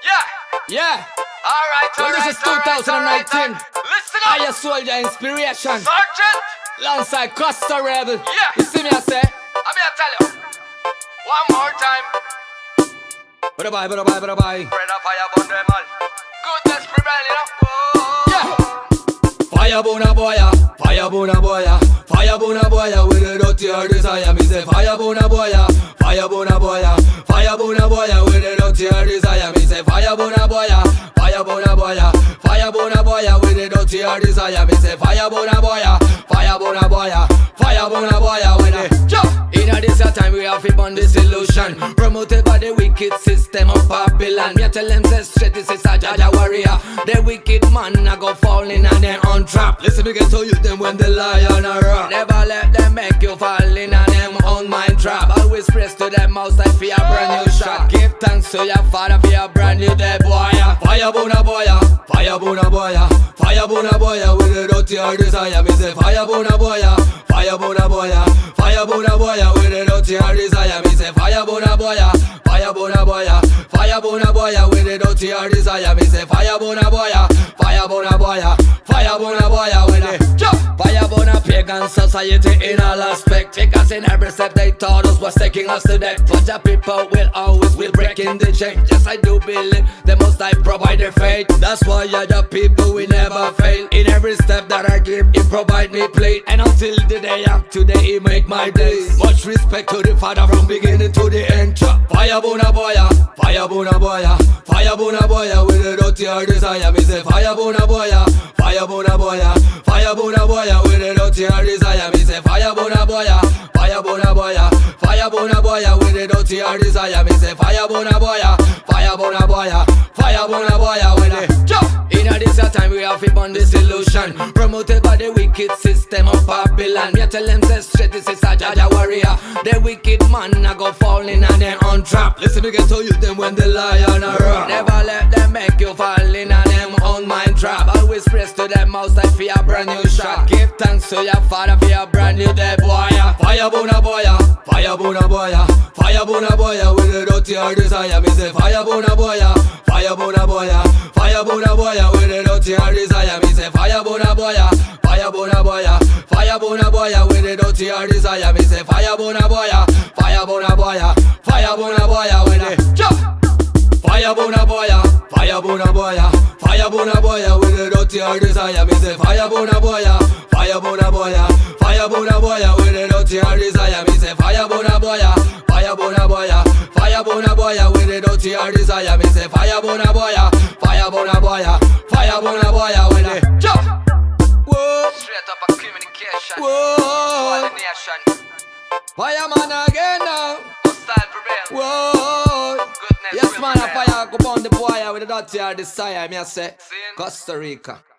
Yeah. Alright, Well, this is 2019. Listen up. I a soldier inspiration. Sergeant. Alongside Costa Rebel. Yeah. You see me, I say. I'm here to tell you. One more time. Bye bye, bye bye, bye bye. Spread a fire burn them all. Goodness prevail, you know. Whoa. Yeah. Fire burn a boya, fire burn a boya, fire burn a boya with a dirty or desire. Me say fire burn a boya, fire burn a boya, fire burn a boya with a dirty or desire. Me say fire burn a boya, fire burn a boya, fire burn a boya with a dirty or desire. Me say fire burn a boya, fire burn a boya, fire burn a boya with a jump. In a this time we have to burn this illusion promoted by the wicked system of Babylon. Me tell them say straight this is a Jaja warrior. The wicked man a go fall in and them on trap. Listen, me get to you them when the lion a rock. Never let them make you fall in and them on mind trap. Always press to them mouse like for a brand new shot. Give thanks to your father for a brand new day boy. Fire burn a boya, fire burn a boya, fire burn a boya with a dirty or desire. Me say fire burn a boya, fire burn a boya, fire burn a boya with a dirty or desire. Me say fire burn a boya, fire burn a boya, fire burn a boya with a dirty or desire. Me say fire burn a boya, fire burn a boya, fire burn a boya with a jump. Fire burn a pagan society in all aspects. Because in every step they taught us was taking us to death. But the people will always will break in the chain. Yes, I do believe they must I provide their faith. That's why the people we never fail. In every step that I give, he provide me plate. And until the day of today, he make my days. Much respect to the Father from beginning to the end. Fire burn a boya, fire burn a boya, fire burn a boya with a dirty or desire. Me say fire burn a boya, fire burn a boya, fire burn a boya with a dirty or desire. Me say fire burn a boya, fire burn a boya, fire burn a boya with a dirty or desire. Me say fire burn a boya, fire burn a boya, fire burn a boya with a jump. In a this time we have to burn this illusion promoted by the wicked system of Babylon. Me tell them say straight this is a Jaja warrior. The wicked man a go fall in and them on trap. Listen, me get to you them when the lion a rock. Never let them make you fall in and them on mind trap. Always press to them mouse like for a brand new shot. Give thanks to your father for a brand new day boy. Fire burn a boya, fire burn a boya, fire burn a boya with a dirty or desire. Me say fire burn a boya, fire burn a boya, fire burn a boya with a dirty or desire. Me say fire burn a boya, fire burn a boya, fire burn a boya with a dirty or desire. Me say fire burn a boya, fire burn a boya, fire burn a boya with a jump. Fire burn a boya, fire burn a boya, fire burn a boya with a dirty or desire. Me say fire burn a boya, fire burn a boya, fire burn a boya with a dirty or desire. Me say fire burn a boya, fire burn a boya, fire burn a boya with a dirty or desire. Me say fire burn a boya, fire burn a boya, fire burn a boya with a jump. Whoa, Straight up a communication. whoa, Coordination. fireman again now. Style prevail. Whoa. Goodness Yes, will man, a prevail. fire go on the boy with the dirty or desire. Me I say, Sin. Costa Rica.